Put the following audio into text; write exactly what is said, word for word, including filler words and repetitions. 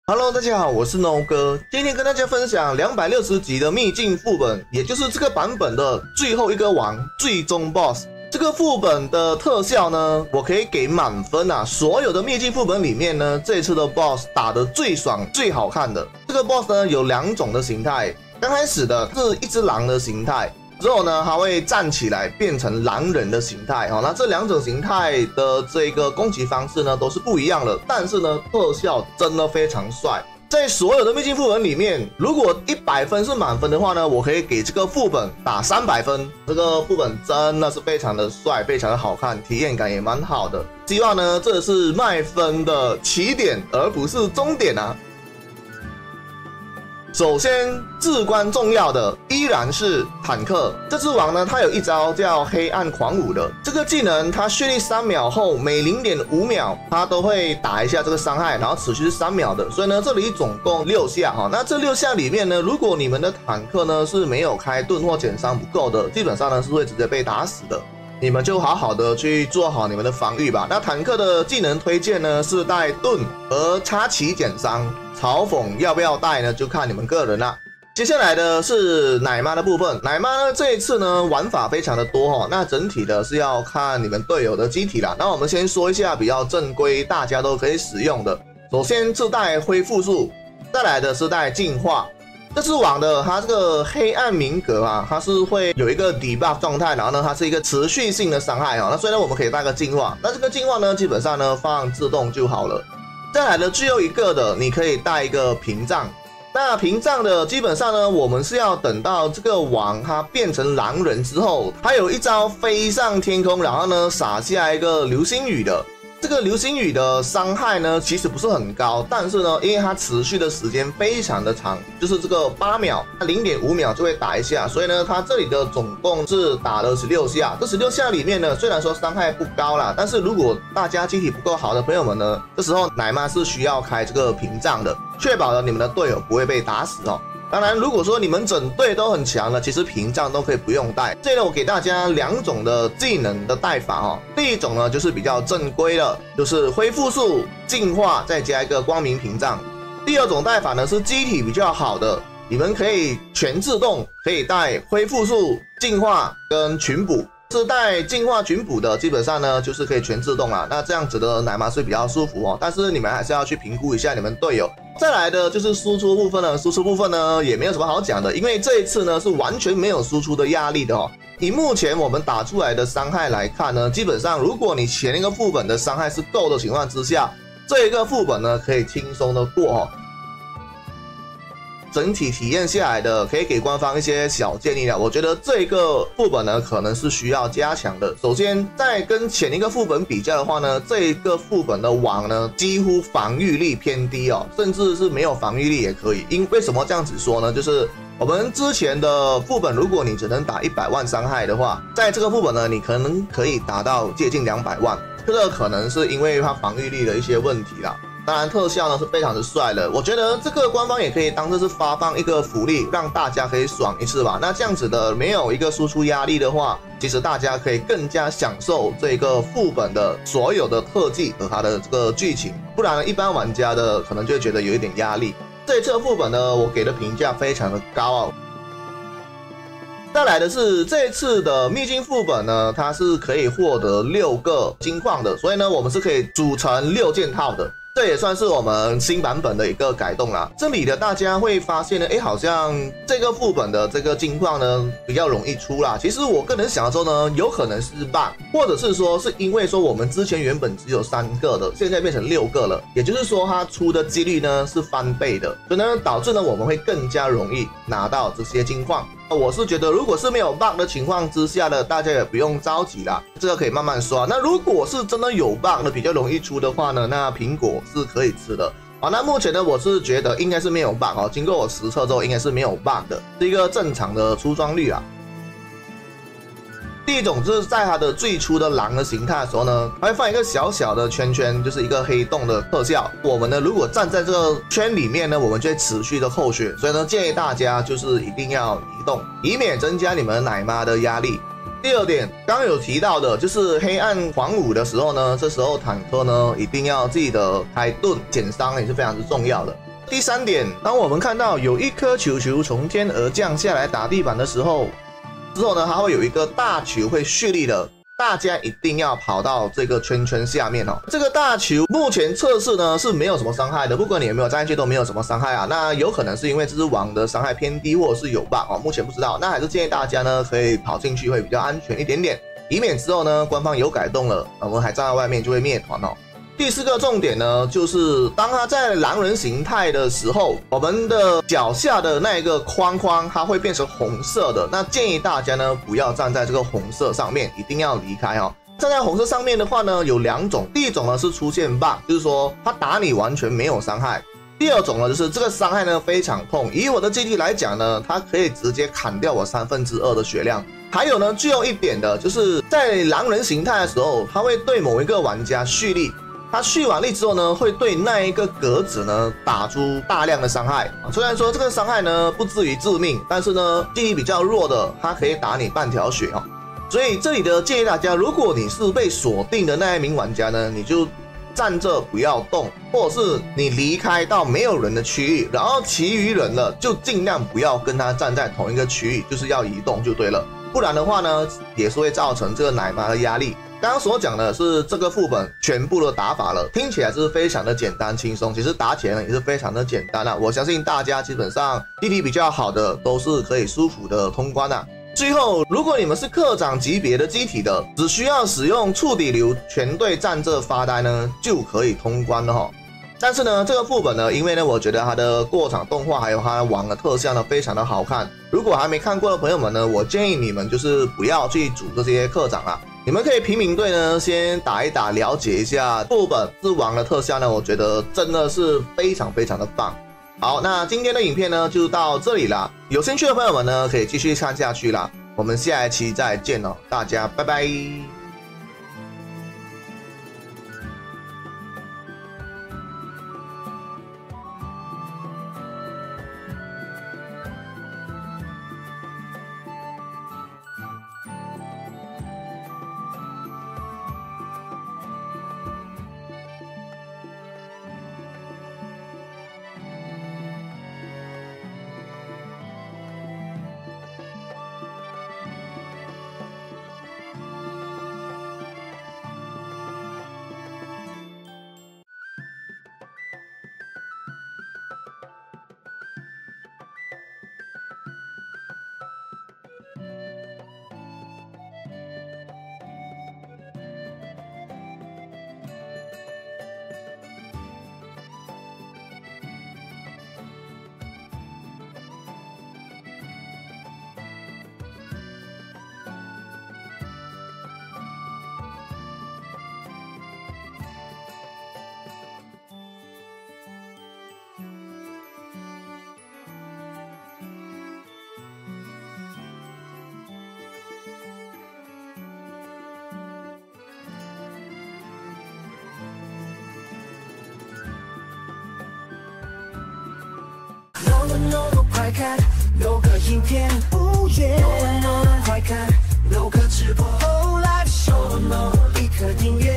Hello， 大家好，我是 No 哥，今天跟大家分享两百六十级的秘境副本，也就是这个版本的最后一个王，最终 BOSS。这个副本的特效呢，我可以给满分啊！所有的秘境副本里面呢，这次的 BOSS 打得最爽、最好看的。这个 BOSS 呢有两种的形态，刚开始的是一只狼的形态。 之后呢，它会站起来变成狼人的形态哦。那这两种形态的这个攻击方式呢，都是不一样的，但是呢，特效真的非常帅。在所有的秘境副本里面，如果一百分是满分的话呢，我可以给这个副本打三百分。这个副本真的是非常的帅，非常的好看，体验感也蛮好的。希望呢，这是卖分的起点，而不是终点啊。 首先，至关重要的依然是坦克。这只王呢，它有一招叫黑暗狂舞的这个技能，它蓄力三秒后，每 零点五秒它都会打一下这个伤害，然后持续是三秒的。所以呢，这里总共六下哈。那这六下里面呢，如果你们的坦克呢是没有开盾或减伤不够的，基本上呢是会直接被打死的。 你们就好好的去做好你们的防御吧。那坦克的技能推荐呢是带盾和插旗减伤，嘲讽要不要带呢？就看你们个人啦。接下来的是奶妈的部分，奶妈呢这一次呢玩法非常的多哈、哦，那整体的是要看你们队友的机体啦。那我们先说一下比较正规，大家都可以使用的。首先是带恢复术，再来的是带净化。 这只王的它这个黑暗冥格啊，它是会有一个 debuff 状态，然后呢，它是一个持续性的伤害哈、哦。那所以呢，我们可以带个净化，那这个净化呢，基本上呢放自动就好了。再来的最后一个的，你可以带一个屏障。那屏障的基本上呢，我们是要等到这个王它变成狼人之后，它有一招飞上天空，然后呢撒下一个流星雨的。 这个流星雨的伤害呢，其实不是很高，但是呢，因为它持续的时间非常的长，就是这个八秒， 零点五秒就会打一下，所以呢，它这里的总共是打了十六下。这十六下里面呢，虽然说伤害不高啦，但是如果大家机体不够好的朋友们呢，这时候奶妈是需要开这个屏障的，确保了你们的队友不会被打死哦。 当然，如果说你们整队都很强了，其实屏障都可以不用带。这里呢，我给大家两种的技能的带法哈、哦。第一种呢，就是比较正规的，就是恢复术、净化，再加一个光明屏障。第二种带法呢，是机体比较好的，你们可以全自动，可以带恢复术、净化跟群补。 是带净化群补的，基本上呢就是可以全自动啦。那这样子的奶妈是比较舒服哦，但是你们还是要去评估一下你们队友。再来的就是输出部分呢，输出部分呢也没有什么好讲的，因为这一次呢是完全没有输出的压力的哦。以目前我们打出来的伤害来看呢，基本上如果你前一个副本的伤害是够的情况之下，这一个副本呢可以轻松的过哦。 整体体验下来的，可以给官方一些小建议了。我觉得这个副本呢，可能是需要加强的。首先，在跟前一个副本比较的话呢，这一个副本的王呢，几乎防御力偏低哦，甚至是没有防御力也可以。因为什么这样子说呢？就是我们之前的副本，如果你只能打一百万伤害的话，在这个副本呢，你可能可以达到接近两百万。这个可能是因为它防御力的一些问题啦。 当然，特效呢是非常的帅的，我觉得这个官方也可以当做是发放一个福利，让大家可以爽一次吧。那这样子的没有一个输出压力的话，其实大家可以更加享受这个副本的所有的特技和它的这个剧情。不然呢，一般玩家的可能就会觉得有一点压力。这一次的副本呢，我给的评价非常的高哦。 再来的是这一次的秘境副本呢，它是可以获得六个金矿的，所以呢，我们是可以组成六件套的。 这也算是我们新版本的一个改动啦。这里的大家会发现呢，哎，好像这个副本的这个金矿呢比较容易出啦。其实我个人想要说呢，有可能是 bug， 或者是说是因为说我们之前原本只有三个的，现在变成六个了，也就是说它出的几率呢是翻倍的，所以呢导致呢我们会更加容易拿到这些金矿。 我是觉得，如果是没有 bug 的情况之下呢，大家也不用着急啦，这个可以慢慢刷。那如果是真的有 bug 的比较容易出的话呢，那苹果是可以吃的。好，那目前呢，我是觉得应该是没有 bug 哦，经过我实测之后，应该是没有 bug 的，是一个正常的出装率啊。 第一种就是在它的最初的狼的形态的时候呢，它会放一个小小的圈圈，就是一个黑洞的特效。我们呢，如果站在这个圈里面呢，我们就会持续的扣血。所以呢，建议大家就是一定要移动，以免增加你们奶妈的压力。第二点，刚刚有提到的，就是黑暗狂舞的时候呢，这时候坦克呢一定要记得开盾减伤也是非常之重要的。 第三点，当我们看到有一颗球球从天而降下来打地板的时候，之后呢，它会有一个大球会蓄力的，大家一定要跑到这个圈圈下面哦。这个大球目前测试呢是没有什么伤害的，不管你有没有站进去都没有什么伤害啊。那有可能是因为这只网的伤害偏低，或者是有 bug 哦，目前不知道。那还是建议大家呢可以跑进去会比较安全一点点，以免之后呢官方有改动了，我们还站在外面就会灭团哦。第四个重点呢，就是当它在狼人形态的时候，我们的脚下的那一个框框它会变成红色的。那建议大家呢不要站在这个红色上面，一定要离开哦。站在红色上面的话呢，有两种，第一种呢是出现 bug， 就是说它打你完全没有伤害；第二种呢就是这个伤害呢非常痛。以我的记忆来讲呢，它可以直接砍掉我三分之二的血量。还有呢，具有一点的就是在狼人形态的时候，它会对某一个玩家蓄力。它蓄完力之后呢，会对那一个格子呢打出大量的伤害。虽然说这个伤害呢不至于致命，但是呢记忆比较弱的，它可以打你半条血哦。所以这里的建议大家，如果你是被锁定的那一名玩家呢，你就站着不要动，或者是你离开到没有人的区域，然后其余人了就尽量不要跟他站在同一个区域，就是要移动就对了。不然的话呢，也是会造成这个奶妈的压力。刚刚所讲的是这个副本全部的打法了，听起来是非常的简单轻松，其实打起来呢也是非常的简单啊。我相信大家基本上地理比较好的都是可以舒服的通关啊。最后，如果你们是科长级别的机体的，只需要使用触底流全队站着发呆呢，就可以通关了哈。但是呢，这个副本呢，因为呢，我觉得它的过场动画还有它网的特效呢，非常的好看。如果还没看过的朋友们呢，我建议你们就是不要去组这些科长啊。你们可以平民队呢先打一打，了解一下副本之王的特效呢，我觉得真的是非常非常的棒。好，那今天的影片呢就到这里啦，有兴趣的朋友们呢可以继续看下去啦，我们下一期再见哦，大家拜拜。 No 快看，六个影片不远，快看六个直播 ，Live Show， 一颗订阅。